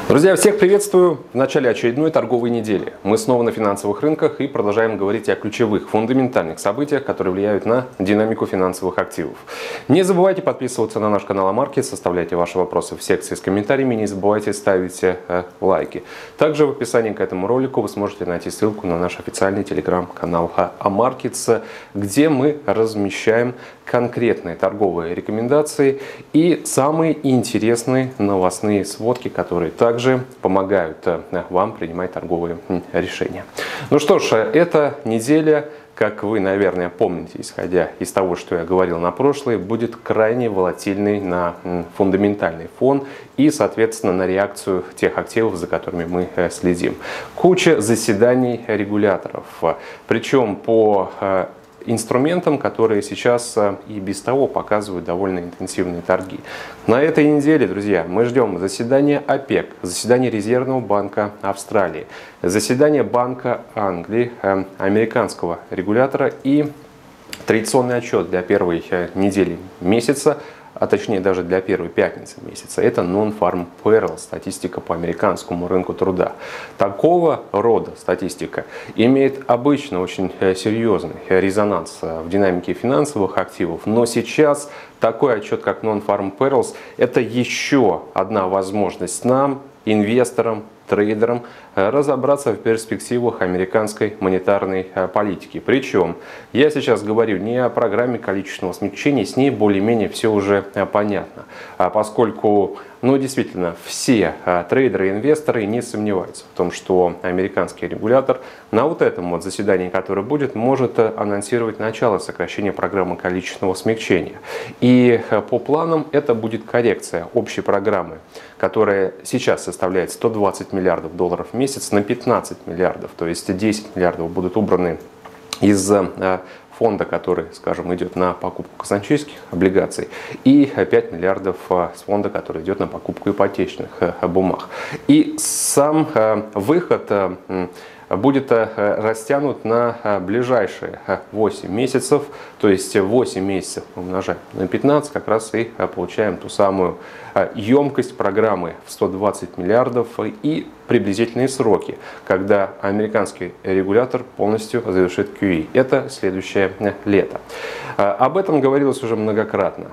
Друзья, всех приветствую в начале очередной торговой недели. Мы снова на финансовых рынках и продолжаем говорить о ключевых, фундаментальных событиях, которые влияют на динамику финансовых активов. Не забывайте подписываться на наш канал Амаркетс, оставляйте ваши вопросы в секции с комментариями, не забывайте ставить лайки. Также в описании к этому ролику вы сможете найти ссылку на наш официальный телеграм-канал Амаркетс, где мы размещаем конкретные торговые рекомендации и самые интересные новостные сводки, которые также помогают вам принимать торговые решения. Ну что ж, эта неделя, как вы, наверное, помните, исходя из того, что я говорил на прошлой, будет крайне волатильной на фундаментальный фон и, соответственно, на реакцию тех активов, за которыми мы следим. Куча заседаний регуляторов, причем по инструментам, которые сейчас и без того показывают довольно интенсивные торги. На этой неделе, друзья, мы ждем заседания ОПЕК, заседания Резервного банка Австралии, заседания Банка Англии, американского регулятора и традиционный отчет для первой недели месяца, а точнее даже для первой пятницы месяца. Это Non-Farm Payroll, статистика по американскому рынку труда. Такого рода статистика имеет обычно очень серьезный резонанс в динамике финансовых активов, но сейчас такой отчет, как Non-Farm Payrolls, это еще одна возможность нам, инвесторам, трейдерам, разобраться в перспективах американской монетарной политики. Причем я сейчас говорю не о программе количественного смягчения, с ней более-менее все уже понятно, поскольку действительно все трейдеры и инвесторы не сомневаются в том, что американский регулятор на вот этом заседании, которое будет, может анонсировать начало сокращения программы количественного смягчения. И по планам это будет коррекция общей программы, которая сейчас составляет 120 миллиардов долларов в месяц, на 15 миллиардов, то есть 10 миллиардов будут убраны из фонда, который, скажем, идет на покупку казначейских облигаций, и 5 миллиардов с фонда, который идет на покупку ипотечных бумаг. И сам выход будет растянут на ближайшие 8 месяцев, то есть 8 месяцев умножаем на 15, как раз и получаем ту самую емкость программы в 120 миллиардов и приблизительные сроки, когда американский регулятор полностью завершит QE. Это следующее лето. Об этом говорилось уже многократно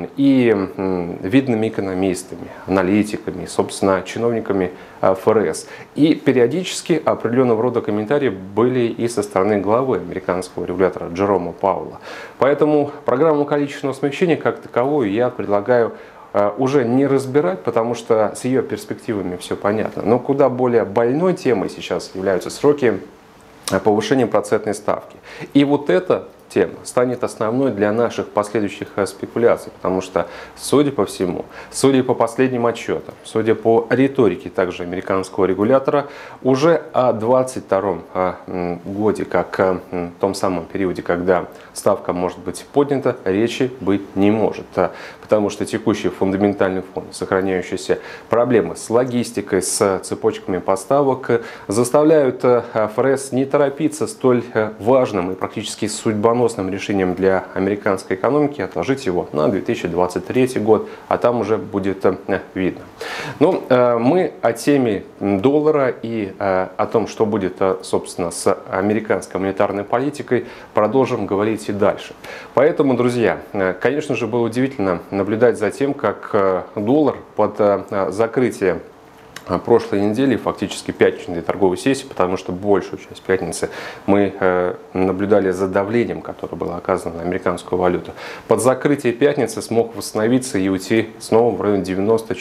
и видными экономистами, аналитиками, собственно, чиновниками ФРС. И периодически определенного рода комментарии были и со стороны главы американского регулятора Джерома Пауэлла. Поэтому программу количественного смягчения как таковую я предлагаю уже не разбирать, потому что с ее перспективами все понятно. Но куда более больной темой сейчас являются сроки повышения процентной ставки. И вот эта тема станет основной для наших последующих спекуляций, потому что, судя по всему, судя по последним отчетам, судя по риторике также американского регулятора, уже о 2022 годе, как в том самом периоде, когда ставка может быть поднята, речи быть не может, потому что текущий фундаментальный фон, сохраняющиеся проблемы с логистикой, с цепочками поставок, заставляют ФРС не торопиться столь важным и практически судьбоносным решением для американской экономики, отложить его на 2023 год, а там уже будет видно. Но мы о теме доллара и о том, что будет, собственно, с американской монетарной политикой, продолжим говорить и дальше. Поэтому, друзья, конечно же, было удивительно наблюдать за тем, как доллар под закрытие прошлой недели, фактически пятничной торговой сессии, потому что большую часть пятницы мы наблюдали за давлением, которое было оказано на американскую валюту. Под закрытие пятницы смог восстановиться и уйти снова в районе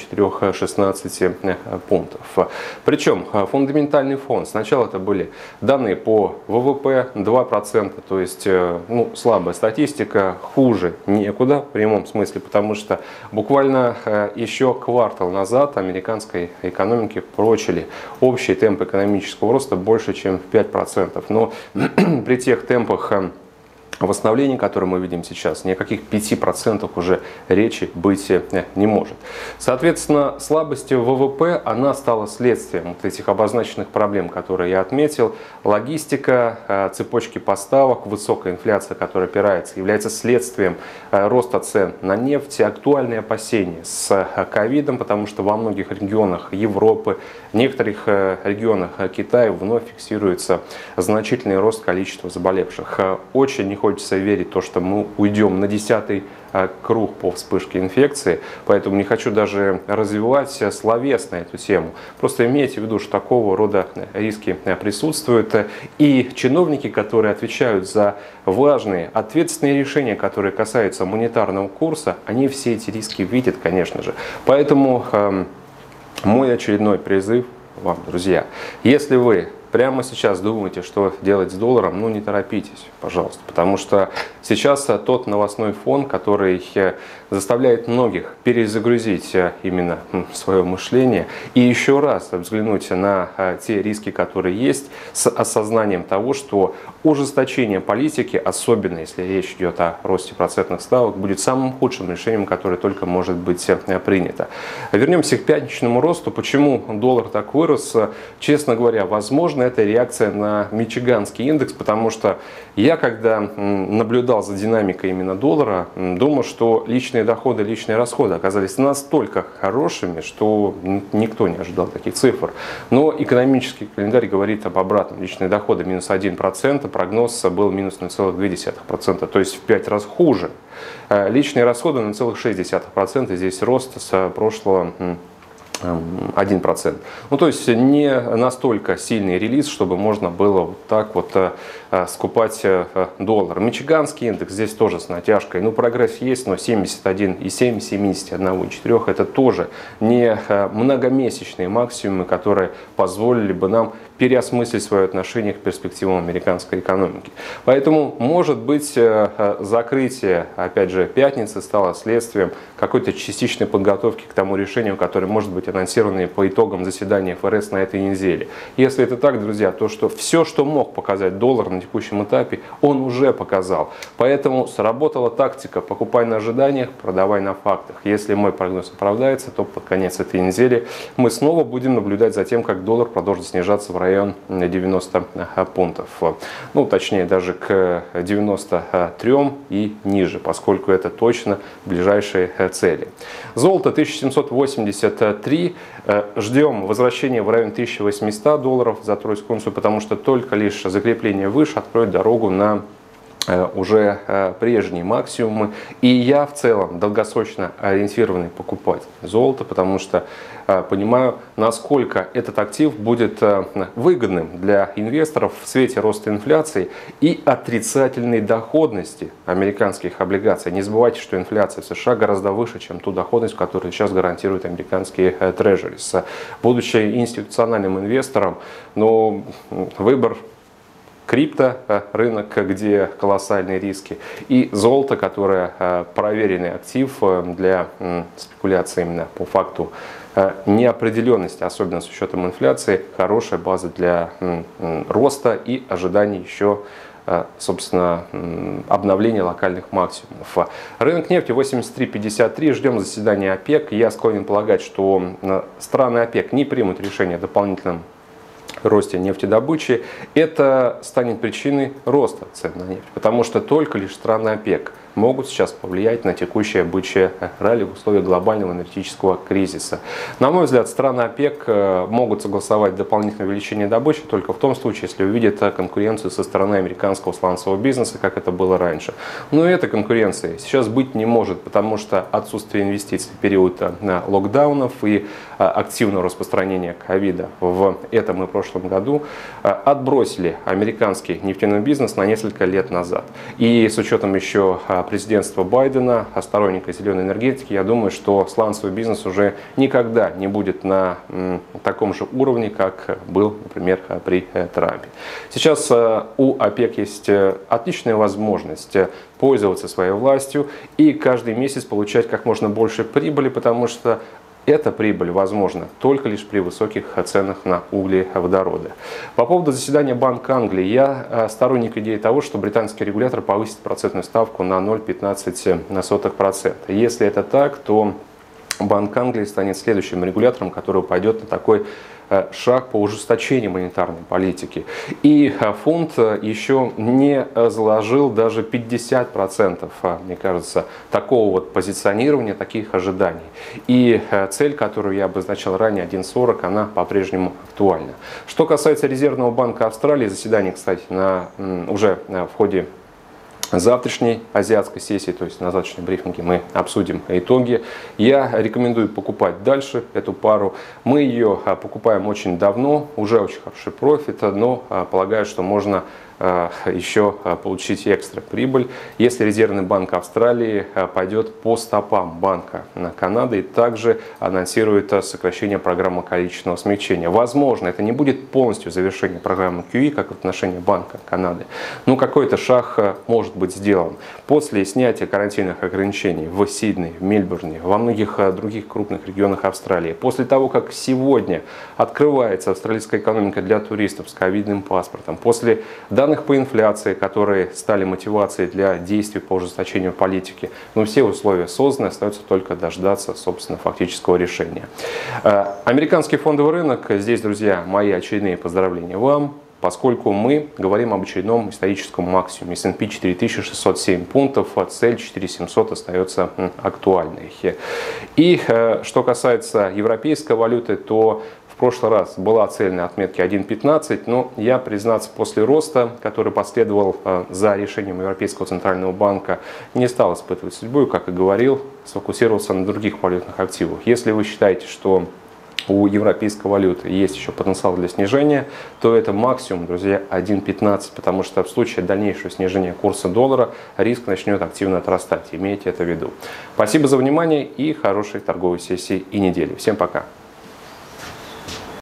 94-16 пунктов. Причем фундаментальный фон. Сначала это были данные по ВВП 2%, то есть слабая статистика, хуже некуда в прямом смысле, потому что буквально еще квартал назад американской экономики прочили общий темп экономического роста больше, чем в 5%. Но при тех темпах восстановлении, которое мы видим сейчас, ни о каких 5% уже речи быть не может. Соответственно, слабость ВВП, она стала следствием вот этих обозначенных проблем, которые я отметил. Логистика, цепочки поставок, высокая инфляция, которая опирается, является следствием роста цен на нефть, актуальные опасения с ковидом, потому что во многих регионах Европы, в некоторых регионах Китая вновь фиксируется значительный рост количества заболевших. Очень не хочется верить в то, что мы уйдем на 10-й круг по вспышке инфекции, поэтому не хочу даже развивать словесно эту тему. Просто имейте в виду, что такого рода риски присутствуют, и чиновники, которые отвечают за важные, ответственные решения, которые касаются монетарного курса, они все эти риски видят, конечно же. Поэтому мой очередной призыв вам, друзья, если вы прямо сейчас думаете, что делать с долларом, ну не торопитесь, пожалуйста, потому что сейчас тот новостной фон, который заставляет многих перезагрузить именно свое мышление и еще раз взглянуть на те риски, которые есть, с осознанием того, что ужесточение политики, особенно если речь идет о росте процентных ставок, будет самым худшим решением, которое только может быть принято. Вернемся к пятничному росту. Почему доллар так вырос? Честно говоря, возможно, это реакция на Мичиганский индекс, потому что я, когда наблюдал за динамикой именно доллара, думал, что личные доходы, личные расходы оказались настолько хорошими, что никто не ожидал таких цифр. Но экономический календарь говорит об обратном. Личные доходы минус 1%, прогноз был минус 0,2%, то есть в 5 раз хуже. Личные расходы 0,6%, здесь рост с прошлого 1%. Ну, то есть не настолько сильный релиз, чтобы можно было вот так вот скупать доллар. Мичиганский индекс здесь тоже с натяжкой. Ну, прогресс есть, но 71,7, 71,4 это тоже не многомесячные максимумы, которые позволили бы нам переосмыслить свое отношение к перспективам американской экономики. Поэтому, может быть, закрытие, опять же, пятницы стало следствием какой-то частичной подготовки к тому решению, которое может быть анонсировано по итогам заседания ФРС на этой неделе. Если это так, друзья, то что все, что мог показать доллар на текущем этапе, он уже показал. Поэтому сработала тактика: покупай на ожиданиях, продавай на фактах. Если мой прогноз оправдается, то под конец этой недели мы снова будем наблюдать за тем, как доллар продолжит снижаться в район 90 пунктов. Ну, точнее, даже к 93 и ниже, поскольку это точно ближайшие цели. Золото 1783. Ждем возвращения в район 1800 долларов за тройскую унцию, потому что только лишь закрепление выше откроет дорогу на уже прежние максимумы. И я в целом долгосрочно ориентированный покупатель золота, потому что понимаю, насколько этот актив будет выгодным для инвесторов в свете роста инфляции и отрицательной доходности американских облигаций. Не забывайте, что инфляция в США гораздо выше, чем ту доходность, которую сейчас гарантируют американские трежерис. Будучи институциональным инвестором, но выбор крипторынок, где колоссальные риски, и золото, которое проверенный актив для спекуляции именно по факту неопределенности, особенно с учетом инфляции, хорошая база для роста и ожиданий еще, собственно, обновления локальных максимумов. Рынок нефти 83.53. Ждем заседания ОПЕК. Я склонен полагать, что страны ОПЕК не примут решение о дополнительном росте нефтедобычи. Это станет причиной роста цен на нефть, потому что только лишь страны ОПЕК могут сейчас повлиять на текущее бычье ралли в условиях глобального энергетического кризиса. На мой взгляд, страны ОПЕК могут согласовать дополнительное увеличение добычи только в том случае, если увидят конкуренцию со стороны американского сланцевого бизнеса, как это было раньше. Но этой конкуренции сейчас быть не может, потому что отсутствие инвестиций в период локдаунов и активного распространения ковида в этом и прошлом году отбросили американский нефтяной бизнес на несколько лет назад. И с учетом еще президентства Байдена, сторонника зеленой энергетики, я думаю, что сланцевый бизнес уже никогда не будет на таком же уровне, как был, например, при Трампе. Сейчас у ОПЕК есть отличная возможность пользоваться своей властью и каждый месяц получать как можно больше прибыли, потому что Эта прибыль возможна только лишь при высоких ценах на углеводороды. По поводу заседания Банка Англии. Я сторонник идеи того, что британский регулятор повысит процентную ставку на 0,15%. Если это так, то Банк Англии станет следующим регулятором, который пойдет на такой шаг по ужесточению монетарной политики. И фонд еще не заложил даже 50%, мне кажется, такого вот позиционирования, таких ожиданий. И цель, которую я обозначал ранее, 1,40, она по-прежнему актуальна. Что касается Резервного банка Австралии, заседание, кстати, уже в ходе завтрашней азиатской сессии, то есть на завтрашнем брифинге мы обсудим итоги. Я рекомендую покупать дальше эту пару. Мы ее покупаем очень давно, уже очень хороший профит, но полагаю, что можно еще получить экстра прибыль, если Резервный банк Австралии пойдет по стопам Банка Канады и также анонсирует сокращение программы количественного смягчения. Возможно, это не будет полностью завершение программы QE, как в отношении Банка Канады, но какой-то шаг может быть сделан. После снятия карантинных ограничений в Сиднее, в Мельбурне, во многих других крупных регионах Австралии, после того, как сегодня открывается австралийская экономика для туристов с ковидным паспортом, после данных по инфляции, которые стали мотивацией для действий по ужесточению политики. Но все условия созданы, остается только дождаться, собственно, фактического решения. Американский фондовый рынок. Здесь, друзья, мои очередные поздравления вам, поскольку мы говорим об очередном историческом максимуме. S&P 4607 пунктов, а цель 4700 остается актуальной. И что касается европейской валюты, то в прошлый раз была цель на отметке 1.15, но я, признаться, после роста, который последовал за решением Европейского центрального банка, не стал испытывать судьбу, и, как и говорил, сфокусировался на других валютных активах. Если вы считаете, что у европейской валюты есть еще потенциал для снижения, то это максимум, друзья, 1.15, потому что в случае дальнейшего снижения курса доллара риск начнет активно отрастать. Имейте это в виду. Спасибо за внимание и хорошей торговой сессии и недели. Всем пока!